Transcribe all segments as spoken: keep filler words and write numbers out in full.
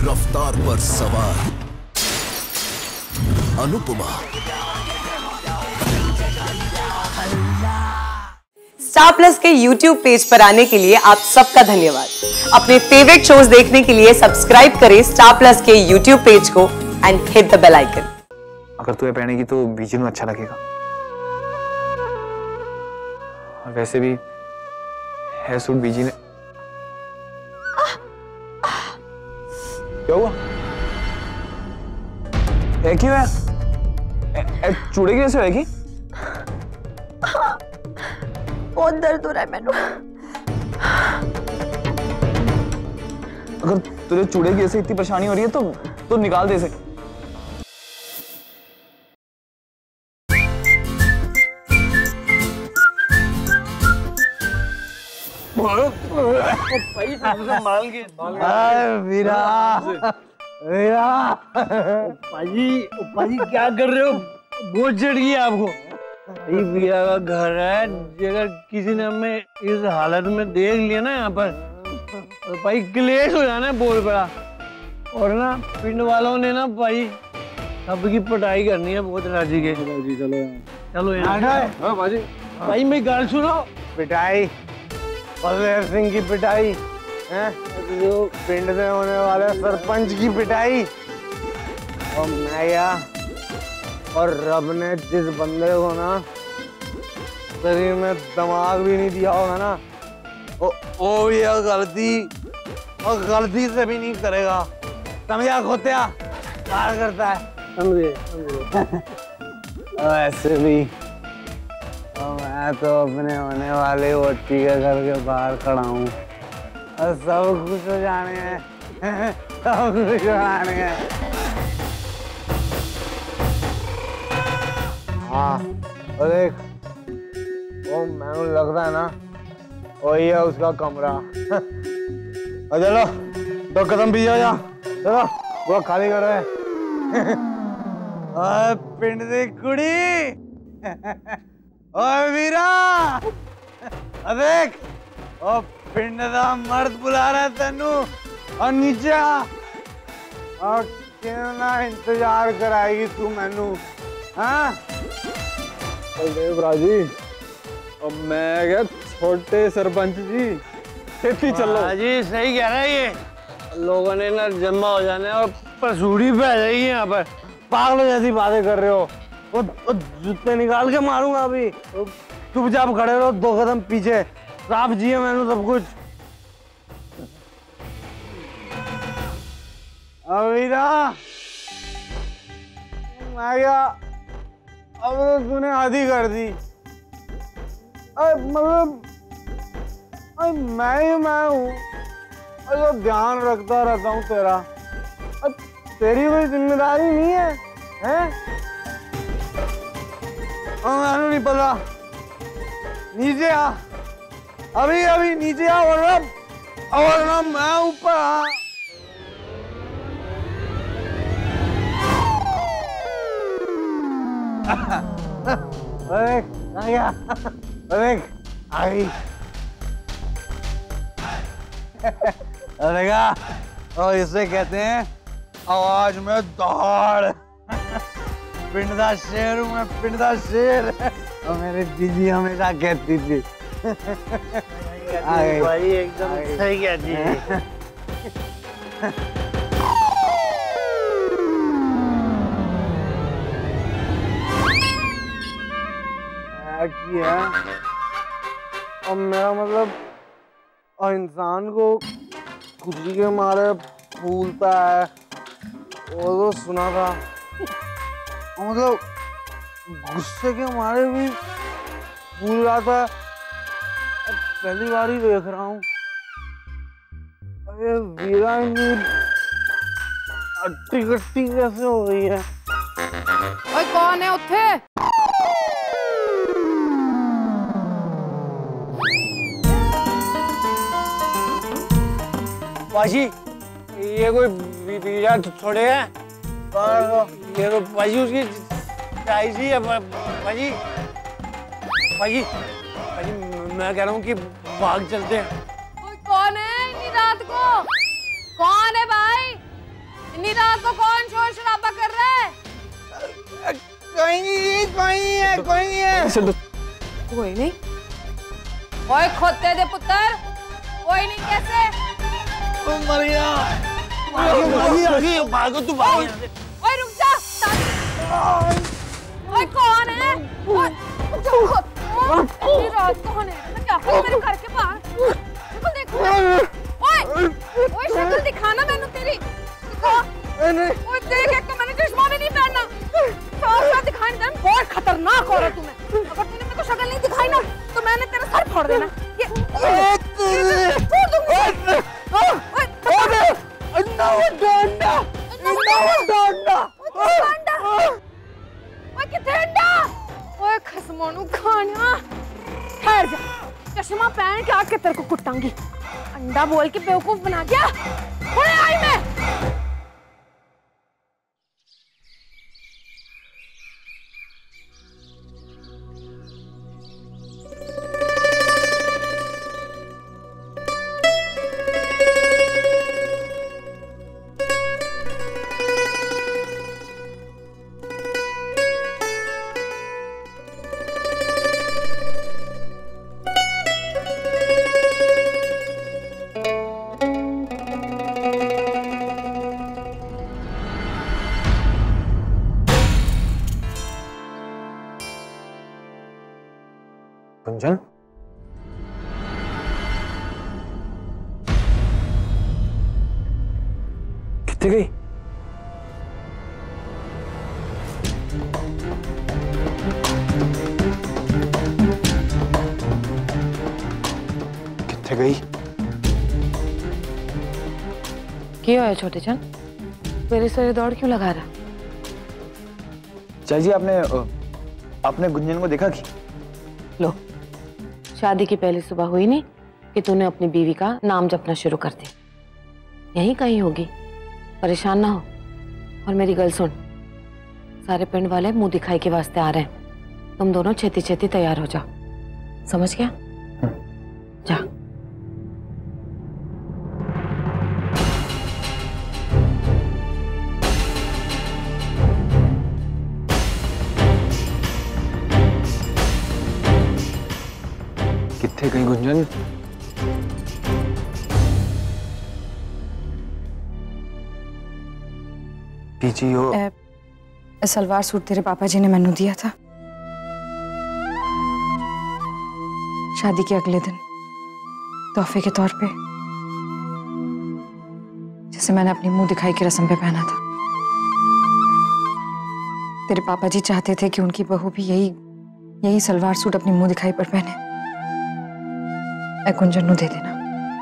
रफ्तार पर सवार अनुपमा। स्टार प्लस के यूट्यूब पेज पर आने के लिए आप सबका धन्यवाद। अपने फेवरेट शोज देखने के लिए सब्सक्राइब करें स्टार प्लस के यूट्यूब पेज को and hit the bell icon. अगर तू ये पहनेगी तो बीजी में अच्छा लगेगा। और वैसे भी है सूट बीजी ने। क्या हुआ? एक ही है? चूड़े की वैसे है कि? बहुत दर्द हो रहा है मैनू। अगर तुझे चूड़े की ऐसे इतनी परेशानी हो रही है तो तो निकाल दे इसे। वीरा वीरा पाजी पाजी क्या कर रहे हो? बोझ चढ़ गई आपको? ये वीरा का घर है। अगर किसी ने हमें इस हालत में देख लिया ना यहाँ पर तो भाई क्लेश हो जाना है बहुत बड़ा। और ना पिंड वालों ने ना भाई सबकी पिटाई करनी है बहुत राजी के। जी चलो चलो यहाँ भाई भाई मेरी गाल सुनो। पिटाई बलदेव सिंह की पिटाई है, जो पिंड में होने वाले सरपंच की पिटाई। और मैं यहाँ और रब ने जिस बंदे को ना शरीर में दिमाग भी नहीं दिया होगा ना वो वो ये गलती और गलती से भी नहीं करेगा। समझा खोत्या? प्यार करता है। समझे ऐसे भी और मैं तो अपने होने वाले वोटी के घर के बाहर खड़ा हूँ और सब कुछ हो जाने हैं सब कुछ हो जाने हैं। हाँ और देख वो मैंने लगता है ना वही है उसका कमरा। और चलो दो कदम भी जा चलो वो खाली कर रहे और पिंड दी कुड़ी ओए वीरा देख ओ पिंड दा मर्द बुला रहा है तेनू और नीचे आ और कितना इंतजार कराएगी तू मैनू? हाँ बलदेव और मैं क्या छोटे सरपंच जी खेती चलो जी सही कह रहा है। ये लोगों ने ना जमा हो जाने और पसूड़ी पे आ जाएगी यहाँ पर। पागलों जैसी बातें कर रहे हो। वो, वो जूते निकाल के मारूंगा अभी। चुपचाप खड़े रहो दो कदम पीछे। साफ जिए मैंने सब कुछ। अवीरा मैं क्या अब तो तूने आधी कर दी। मतलब मैं ही मैं हूँ जो ध्यान रखता रहता हूँ तेरा। अब तेरी कोई जिम्मेदारी नहीं है, हैं? मैंने नहीं पता। नीचे आ अभी अभी नीचे आ और अब और ना मैं ऊपर आ। देख आ गया देख आ गई देखा और इसे कहते हैं आवाज में दौड़। पिंड दा शेर हूँ मैं पिंड दा शेर। और मेरी दीदी हमेशा कहती थी भाई एकदम सही कहती है। किया और मेरा मतलब और इंसान को खुशी के मारे फूलता है वो तो सुना था। और मतलब गुस्से के मारे भी फूल रहा था। अब पहली बार ही देख रहा हूँ। अरे वीरा अट्टी कट्टी कैसे हो गई है? ओए कौन है उत्थे? पाजी ये कोई वीरा थोड़े है। ये तो पाजी उसकी चाय जी है। पाजी पाजी पाजी मैं कह रहा हूँ कि भाग चलते हैं। कोई कौन है इतनी रात को? कौन है भाई? कोई नहीं, कोई नहीं है, कोई नहीं है। कोई नहीं। ओए खोते दे पुत्र, कोई नहीं कैसे? ओ मरिया, भागो भागो तू भागो। ओए रुक जा। ओए कौन है? ओए रात कौन है? मैं क्या करूं मेरे घर के बाहर? देखो देखो। ओए ओए शक्ल दिखाना मैंने तेरी। दिखा। ओए देख एक तो मैंने चश्मा भी नहीं पहनना। साफ साफ दिखाई दे, बहुत खतरनाक औरत तू मैं। अगर तूने मेरे को शक्ल नहीं दिखाई ना तो मैंने तेरा सर फोड़ देना। ये फोड़ दूंगी। ओए अन्ना वो डंडा, अन्ना वो डंडा, डंडा। ओए किथे डंडा? ओए खसमानू खाना। ठहर जा, चश्मा पहन के आके तेरे को कुटांगी। अंडा बोल के बेवकूफ बना दिया। ओए आई मैं। गुंजन, कितने गई? कितने गई? क्यों है छोटे चंद? मेरे सर दौड़ क्यों लगा रहा? चाची आपने आपने गुंजन को देखा कि? लो, शादी की पहली सुबह हुई नहीं कि तूने अपनी बीवी का नाम जपना शुरू कर दिया। यहीं कहीं होगी, परेशान ना हो। और मेरी गल सुन, सारे पिंड वाले मुंह दिखाई के वास्ते आ रहे हैं। तुम दोनों छेती छेती तैयार हो जाओ, समझ गया? जा। कितने गई गुंजन? पीछे हो। ए, सलवार सूट तेरे पापा जी ने मैनू दिया था शादी के अगले दिन तोहफे के तौर पे, जिसे मैंने अपनी मुंह दिखाई की रस्म पे पहना था। तेरे पापा जी चाहते थे कि उनकी बहू भी यही यही सलवार सूट अपनी मुंह दिखाई पर पहने। ए गुंजन नू दे देना।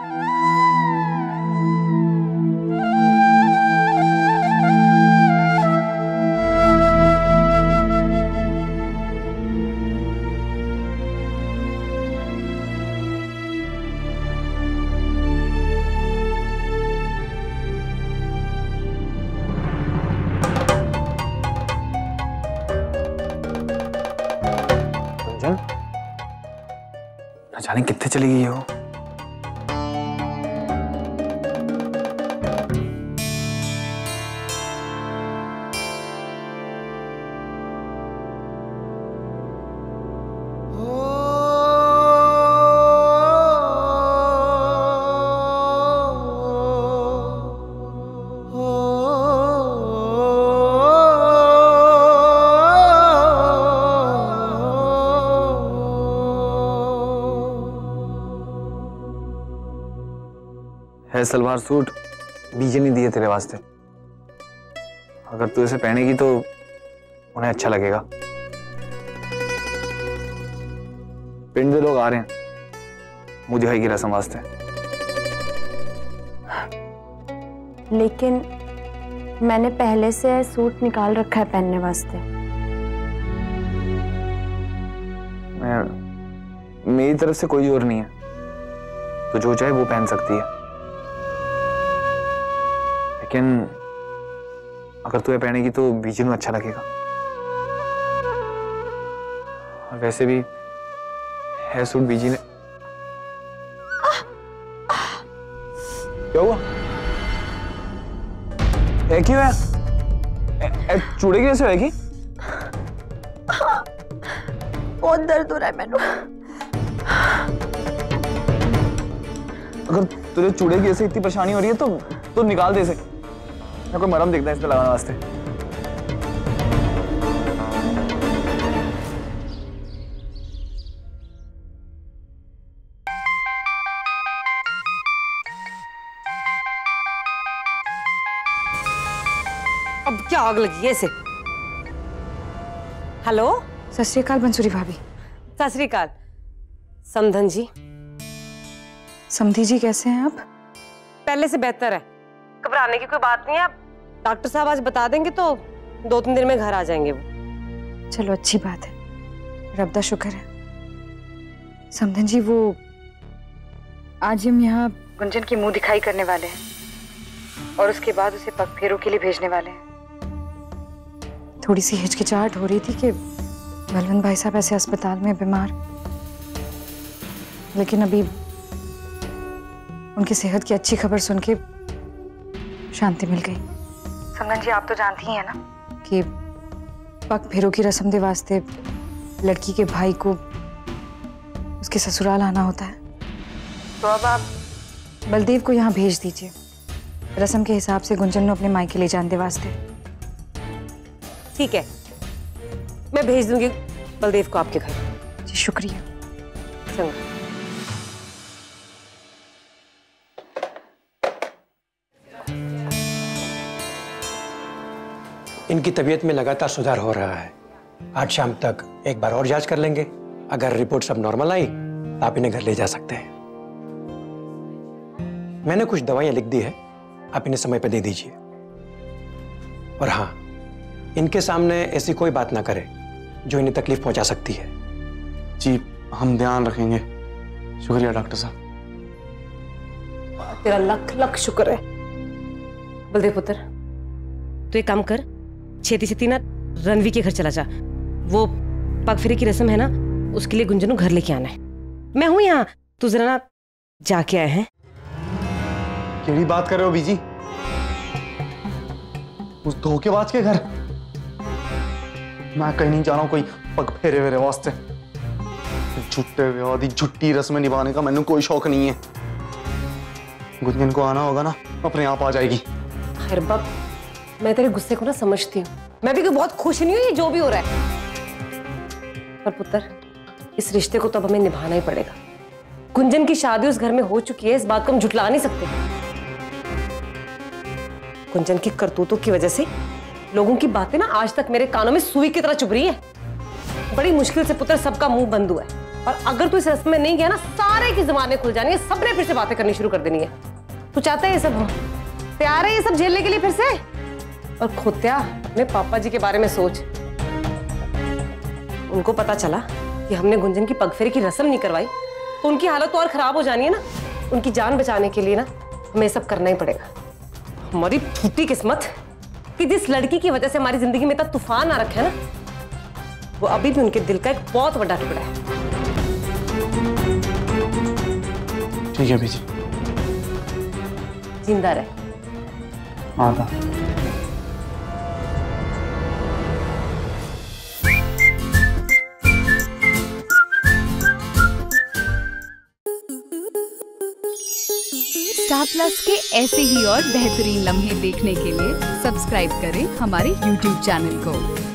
गुंजन, न जाने कितने चली गई हो। है सलवार सूट बीजे नहीं दिए तेरे वास्ते। अगर तू इसे पहनेगी तो उन्हें अच्छा लगेगा। पिंड के लोग आ रहे हैं मुंह दिखाई की रस्म वास्ते। लेकिन मैंने पहले से सूट निकाल रखा है पहनने वास्ते। मैं मेरी तरफ से कोई और नहीं है, तो जो चाहे वो पहन सकती है। लेकिन अगर तू ये पहनेगी तो बीजी को अच्छा लगेगा। और वैसे भी है सूट बीजी ने। क्या हुआ? ए क्यों है? ए, ए, चूड़े कैसे होएगी? बहुत दर्द हो रहा है मैनू। अगर तुझे चूड़े की ऐसे इतनी परेशानी हो रही है तो तो निकाल दे इसे। मैं कोई मरहम देखता है इसमें लगाने वास्ते। अब क्या आग लगी है इसे? हेलो, सत श्री अकाल बंसुरी भाभी। सत श्री अकाल। समधन जी। समधी जी कैसे हैं आप? पहले से बेहतर है, घबराने की कोई बात नहीं है। डॉक्टर साहब आज बता देंगे तो दो तीन दिन में घर आ जाएंगे वो। चलो अच्छी बात है, रब दा शुक्र है। समधन जी, वो आज हम यहाँ गुंजन की मुंह दिखाई करने वाले हैं और उसके बाद उसे पग फेरों के लिए भेजने वाले हैं। थोड़ी सी हिचकिचाहट हो रही थी कि बलवंत भाई साहब ऐसे अस्पताल में बीमार, लेकिन अभी उनकी सेहत की अच्छी खबर सुन के शांति मिल गई। समधन जी, आप तो जानती हैं ना कि पग फेरों की रस्म के वास्ते लड़की के भाई को उसके ससुराल आना होता है। तो अब आप बलदेव को यहाँ भेज दीजिए, रस्म के हिसाब से गुंजन को अपने मायके ले जाने वास्ते। ठीक है, मैं भेज दूंगी बलदेव को आपके घर। जी शुक्रिया। चंगा। इनकी तबीयत में लगातार सुधार हो रहा है। आज शाम तक एक बार और जांच कर लेंगे। अगर रिपोर्ट सब नॉर्मल आई तो आप इन्हें घर ले जा सकते हैं। मैंने कुछ दवाइयां लिख दी है, आप इन्हें समय पर दे दीजिए। और हाँ, इनके सामने ऐसी कोई बात ना करें जो इन्हें तकलीफ पहुंचा सकती है। जी, हम ध्यान रखेंगे। शुक्रिया डॉक्टर साहब। तेरा लख लख शुक्र है। बलदेव पुत्र, तू एक काम कर, छेती छेती ना रणवी के घर चला जा। वो पग फेरे की रस्म है ना, उसके लिए गुंजन को घर लेके आना है। मैं हूं यहाँ, तू जरा ना जाके आए हैं। केड़ी बात कर रहे हो बीजी? उस धोखेबाज के घर? मैं कहीं नहीं जा रहा हूं कोई पग फेरे वेरे वास्ते। झूठे विवाह दी झूठी रस्में निभाने का मैंने कोई शौक नहीं है। गुंजन को आना होगा ना, अपने आप आ जाएगी। खैर बाप, मैं तेरे गुस्से को ना समझती हूँ। मैं भी कोई बहुत खुश नहीं हूँ ये जो भी हो रहा है, पर पुत्र इस रिश्ते को तो अब हमें निभाना ही पड़ेगा। गुंजन की शादी उस घर में हो चुकी है, इस बात को हम झुठला नहीं सकते। गुंजन की करतूतों की वजह से लोगों की बातें ना आज तक मेरे कानों में सुई की तरह चुभ रही है। बड़ी मुश्किल से पुत्र सबका मुंह बंद हुआ है, और अगर तू इस रस्म में नहीं गया ना, सारे की जुबानें खुल जानी है, सबने फिर से बातें करनी शुरू कर देनी है। तू चाहता है ये सब हो? तैयार है ये सब झेलने के लिए फिर से? और खोत्या, अपने पापा जी के बारे में सोच। उनको पता चला कि हमने गुंजन की पगफेरे की रस्म नहीं करवाई तो उनकी हालत तो और खराब हो जानी है ना। उनकी जान बचाने के लिए ना हमें सब करना ही पड़ेगा। हमारी फूटी किस्मत कि जिस लड़की की वजह से हमारी जिंदगी में इतना तूफान आ रखा है ना, वो अभी भी उनके दिल का एक बहुत बड़ा टुकड़ा है। ठीक है बीजी, जिंदा रहे। हाँ। स्टार प्लस के ऐसे ही और बेहतरीन लम्हे देखने के लिए सब्सक्राइब करें हमारे यूट्यूब चैनल को।